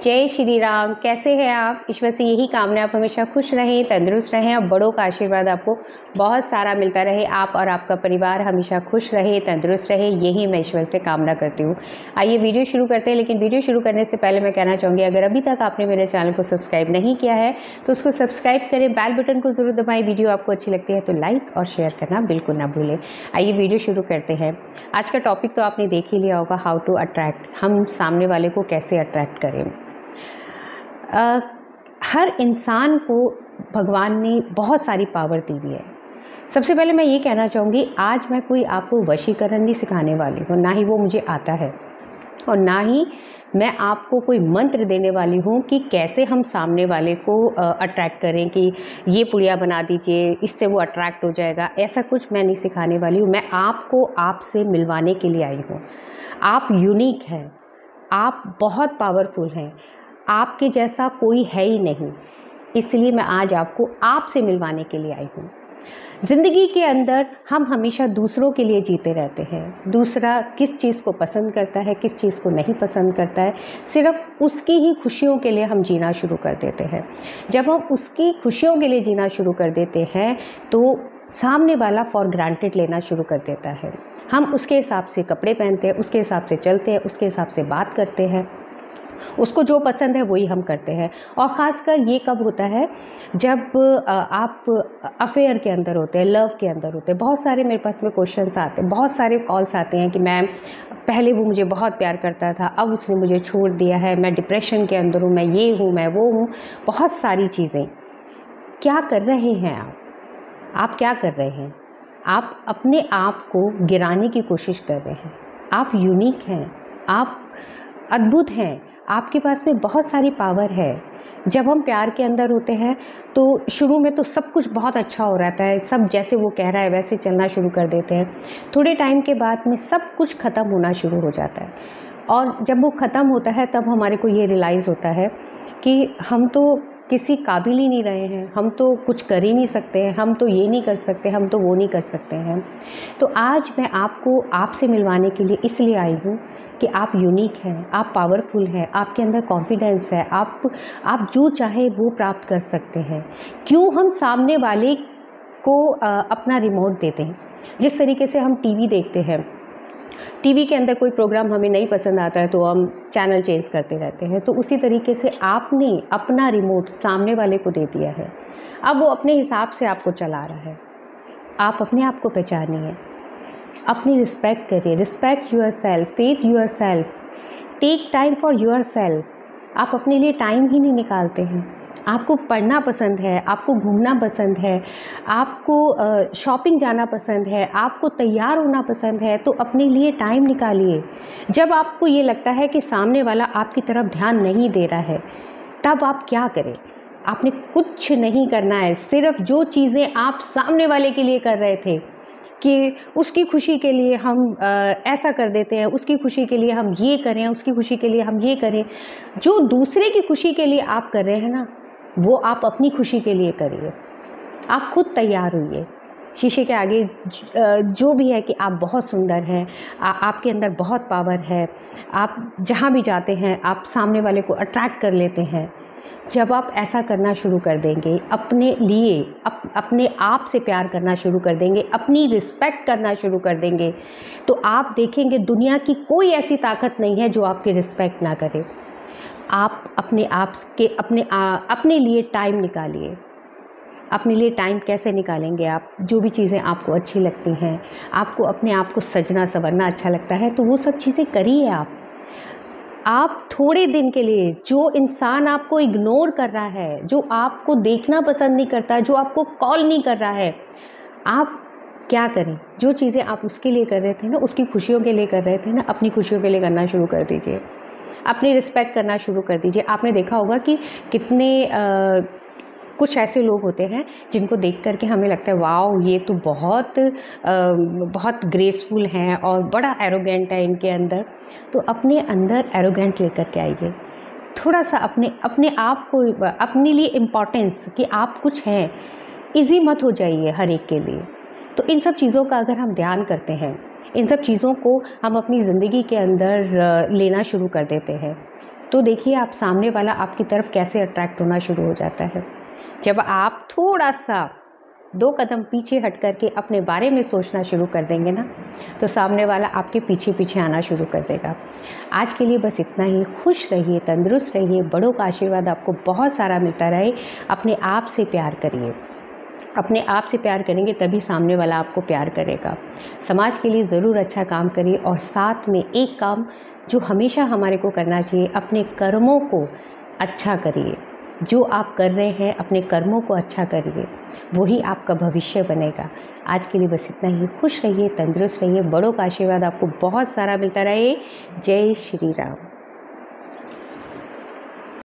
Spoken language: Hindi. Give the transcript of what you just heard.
जय श्री राम। कैसे हैं आप? ईश्वर से यही कामना आप हमेशा खुश रहें, तंदुरुस्त रहें और बड़ों का आशीर्वाद आपको बहुत सारा मिलता रहे। आप और आपका परिवार हमेशा खुश रहे, तंदुरुस्त रहे, यही मैं ईश्वर से कामना करती हूँ। आइए वीडियो शुरू करते हैं। लेकिन वीडियो शुरू करने से पहले मैं कहना चाहूँगी, अगर अभी तक आपने मेरे चैनल को सब्सक्राइब नहीं किया है तो उसको सब्सक्राइब करें, बेल बटन को ज़रूर दबाएँ। वीडियो आपको अच्छी लगती है तो लाइक और शेयर करना बिल्कुल ना भूलें। आइए वीडियो शुरू करते हैं। आज का टॉपिक तो आपने देख ही लिया होगा, हाउ टू अट्रैक्ट। हम सामने वाले को कैसे अट्रैक्ट करें। हर इंसान को भगवान ने बहुत सारी पावर दी हुई है। सबसे पहले मैं ये कहना चाहूँगी, आज मैं कोई आपको वशीकरण नहीं सिखाने वाली हूँ, ना ही वो मुझे आता है, और ना ही मैं आपको कोई मंत्र देने वाली हूँ कि कैसे हम सामने वाले को अट्रैक्ट करें कि ये पुड़िया बना दीजिए, इससे वो अट्रैक्ट हो जाएगा। ऐसा कुछ मैं नहीं सिखाने वाली हूँ। मैं आपको आपसे मिलवाने के लिए आई हूँ। आप यूनिक हैं, आप बहुत पावरफुल हैं, आपके जैसा कोई है ही नहीं। इसलिए मैं आज आपको आपसे मिलवाने के लिए आई हूँ। ज़िंदगी के अंदर हम हमेशा दूसरों के लिए जीते रहते हैं। दूसरा किस चीज़ को पसंद करता है, किस चीज़ को नहीं पसंद करता है, सिर्फ उसकी ही खुशियों के लिए हम जीना शुरू कर देते हैं। जब हम उसकी खुशियों के लिए जीना शुरू कर देते हैं तो सामने वाला फॉर ग्रांटेड लेना शुरू कर देता है। हम उसके हिसाब से कपड़े पहनते हैं, उसके हिसाब से चलते हैं, उसके हिसाब से बात करते हैं, उसको जो पसंद है वही हम करते हैं। और ख़ासकर ये कब होता है, जब आप अफेयर के अंदर होते हैं, लव के अंदर होते हैं। बहुत सारे मेरे पास में क्वेश्चंस आते हैं, बहुत सारे कॉल्स आते हैं कि मैम पहले वो मुझे बहुत प्यार करता था, अब उसने मुझे छोड़ दिया है, मैं डिप्रेशन के अंदर हूँ, मैं ये हूँ, मैं वो हूँ, बहुत सारी चीज़ें। क्या कर रहे हैं आप क्या कर रहे हैं? आप अपने आप को गिराने की कोशिश कर रहे हैं। आप यूनिक हैं, आप अद्भुत हैं, आपके पास में बहुत सारी पावर है। जब हम प्यार के अंदर होते हैं तो शुरू में तो सब कुछ बहुत अच्छा हो रहता है, सब जैसे वो कह रहा है वैसे चलना शुरू कर देते हैं। थोड़े टाइम के बाद में सब कुछ ख़त्म होना शुरू हो जाता है, और जब वो ख़त्म होता है तब हमारे को ये रियलाइज़ होता है कि हम तो किसी काबिल ही नहीं रहे हैं, हम तो कुछ कर ही नहीं सकते हैं, हम तो ये नहीं कर सकते, हम तो वो नहीं कर सकते हैं। तो आज मैं आपको आपसे मिलवाने के लिए इसलिए आई हूँ कि आप यूनिक हैं, आप पावरफुल हैं, आपके अंदर कॉन्फिडेंस है, आप जो चाहे वो प्राप्त कर सकते हैं। क्यों हम सामने वाले को अपना रिमोट देते हैं? जिस तरीके से हम टीवी देखते हैं, टीवी के अंदर कोई प्रोग्राम हमें नहीं पसंद आता है तो हम चैनल चेंज करते रहते हैं, तो उसी तरीके से आपने अपना रिमोट सामने वाले को दे दिया है। अब वो अपने हिसाब से आपको चला रहा है। आप अपने आप को पहचानिए, अपनी रिस्पेक्ट करिए, respect yourself, faith yourself, take time for yourself. आप अपने लिए टाइम ही नहीं निकालते हैं। आपको पढ़ना पसंद है, आपको घूमना पसंद है, आपको शॉपिंग जाना पसंद है, आपको तैयार होना पसंद है, तो अपने लिए टाइम निकालिए। जब आपको ये लगता है कि सामने वाला आपकी तरफ ध्यान नहीं दे रहा है, तब आप क्या करें? आपने कुछ नहीं करना है। सिर्फ जो चीज़ें आप सामने वाले के लिए कर रहे थे कि उसकी खुशी के लिए हम ऐसा कर देते हैं, उसकी खुशी के लिए हम ये करें, उसकी खुशी के लिए हम ये करें। जो दूसरे की खुशी के लिए आप कर रहे हैं ना, वो आप अपनी खुशी के लिए करिए। आप खुद तैयार होइए शीशे के आगे, जो भी है कि आप बहुत सुंदर हैं, आपके अंदर बहुत पावर है, आप जहाँ भी जाते हैं आप सामने वाले को अट्रैक्ट कर लेते हैं। जब आप ऐसा करना शुरू कर देंगे, अपने लिए अपने आप से प्यार करना शुरू कर देंगे, अपनी रिस्पेक्ट करना शुरू कर देंगे, तो आप देखेंगे दुनिया की कोई ऐसी ताकत नहीं है जो आपकी रिस्पेक्ट ना करे। आप अपने आप के अपने लिए टाइम निकालिए। अपने लिए टाइम कैसे निकालेंगे आप? जो भी चीज़ें आपको अच्छी लगती हैं, आपको अपने आप को सजना संवरना अच्छा लगता है, तो वो सब चीज़ें करिए। आप थोड़े दिन के लिए, जो इंसान आपको इग्नोर कर रहा है, जो आपको देखना पसंद नहीं करता, जो आपको कॉल नहीं कर रहा है, आप क्या करें? जो चीज़ें आप उसके लिए कर रहे थे ना, उसकी खुशियों के लिए कर रहे थे ना, अपनी खुशियों के लिए करना शुरू कर दीजिए। अपनी रिस्पेक्ट करना शुरू कर दीजिए। आपने देखा होगा कि कितने कुछ ऐसे लोग होते हैं जिनको देख कर के हमें लगता है वाओ, ये तो बहुत ग्रेसफुल हैं और बड़ा एरोगेंट है इनके अंदर। तो अपने अंदर एरोगेंट लेकर के आइए। थोड़ा सा अपने आप को, अपने लिए इम्पोर्टेंस कि आप कुछ हैं, इजी मत हो जाइए हर एक के लिए। तो इन सब चीज़ों का अगर हम ध्यान करते हैं, इन सब चीज़ों को हम अपनी ज़िंदगी के अंदर लेना शुरू कर देते हैं, तो देखिए आप सामने वाला आपकी तरफ कैसे अट्रैक्ट होना शुरू हो जाता है। जब आप थोड़ा सा 2 कदम पीछे हट करके अपने बारे में सोचना शुरू कर देंगे ना, तो सामने वाला आपके पीछे पीछे आना शुरू कर देगा। आज के लिए बस इतना ही। खुश रहिए, तंदुरुस्त रहिए, बड़ों का आशीर्वाद आपको बहुत सारा मिलता रहे। अपने आप से प्यार करिए, अपने आप से प्यार करेंगे तभी सामने वाला आपको प्यार करेगा। समाज के लिए ज़रूर अच्छा काम करिए, और साथ में एक काम जो हमेशा हमारे को करना चाहिए, अपने कर्मों को अच्छा करिए। जो आप कर रहे हैं अपने कर्मों को अच्छा करिए, वही आपका भविष्य बनेगा। आज के लिए बस इतना ही। खुश रहिए, तंदुरुस्त रहिए, बड़ों का आशीर्वाद आपको बहुत सारा मिलता रहे। जय श्री राम।